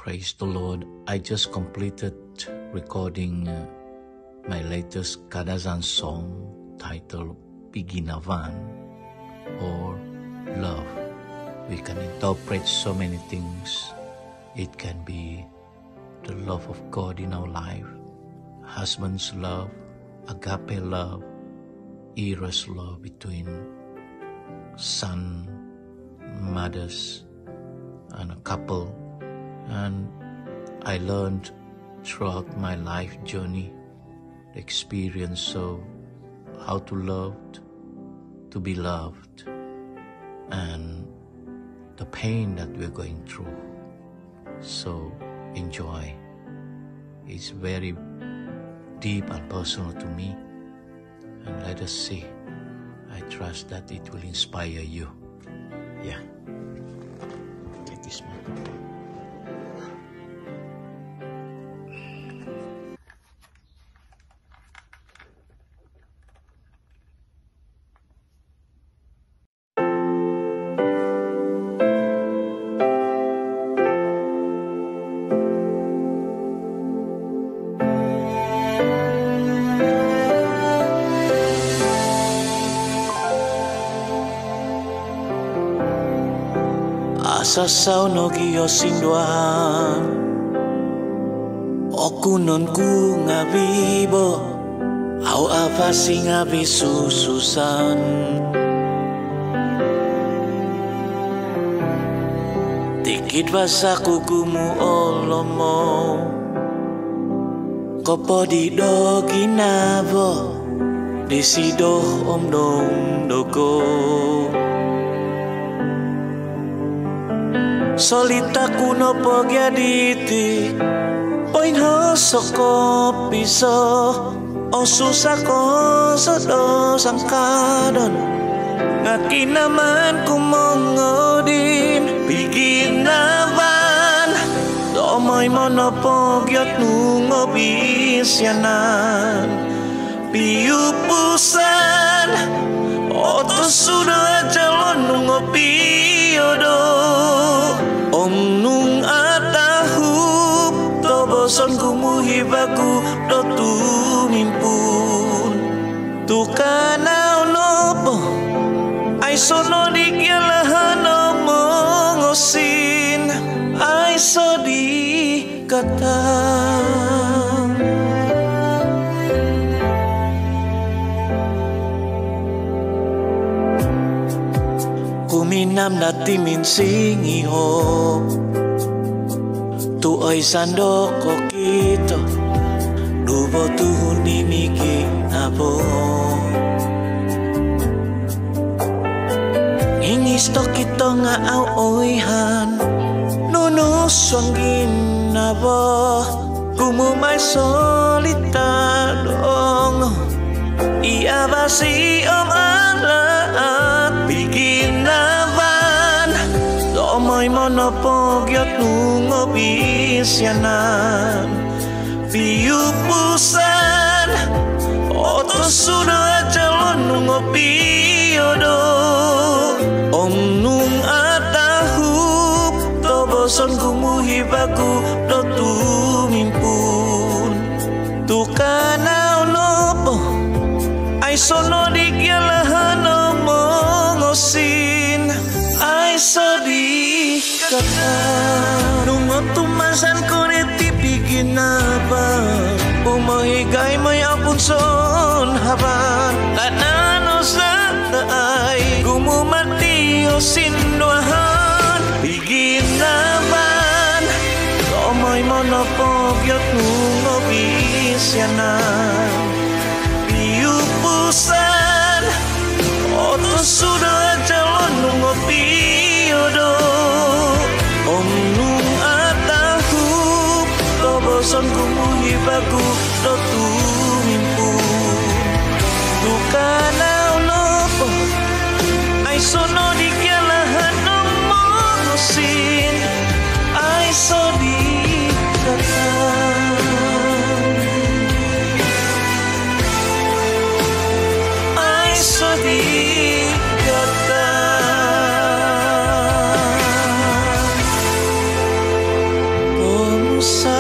Praise the Lord. I just completed recording my latest Kadazan song titled Piginavan or Love. We can interpret so many things. It can be the love of God in our life, husband's love, agape love, eros love between son, mothers, and a couple. And I learned throughout my life journey the experience of how to love, to be loved, and the pain that we're going through. So enjoy. It's very deep and personal to me, and let us see. I trust that it will inspire you. Yeah. Get this microphone. Asasau nogi osinduan okunon ku ngabibo au avasi ngabi sususan tikit basaku gumu olomo kopo di dogi nabo disido om dong dogo solita kuno pogiaditi poin ho soko piso o susako sodo sangkadon ngaki naman kumongodin bikin navan domoy mono pogiat nungo bisyanan piupusan oto sudah jalon nungo piodo Om nung atahup to boson kumuhibaku do tumimpun tu kanao nopo ay sono di kialahan mongosin ay so di kata kuminam nati minsingi ho tu oi sandoko kito dubo tuhun dimiki abo ingis to kito nga au oihan nunu swangin abo kumumay solita dong iya basi om alaat bikin navan domoy monopogyot nungo bisyanan piupusan oto sudah calon nungo piodo om nung atahup to boson kumuhibaku do tumimpun tu kanao nopo ay sono di kialahan mongosin ay so di kata nungo tumasan ko neti bigin apa umahigay may apun son haban kanano sa taay gumumati o sinduahan bigin naman domoy monopogyot nungo bisyanan piupusan oto sudah calon nungo piodo om nung atahup to boson kumuhibaku do tumimpun tu kanao nopo ay sono di kialahan mongosin ay so di kata di kata sa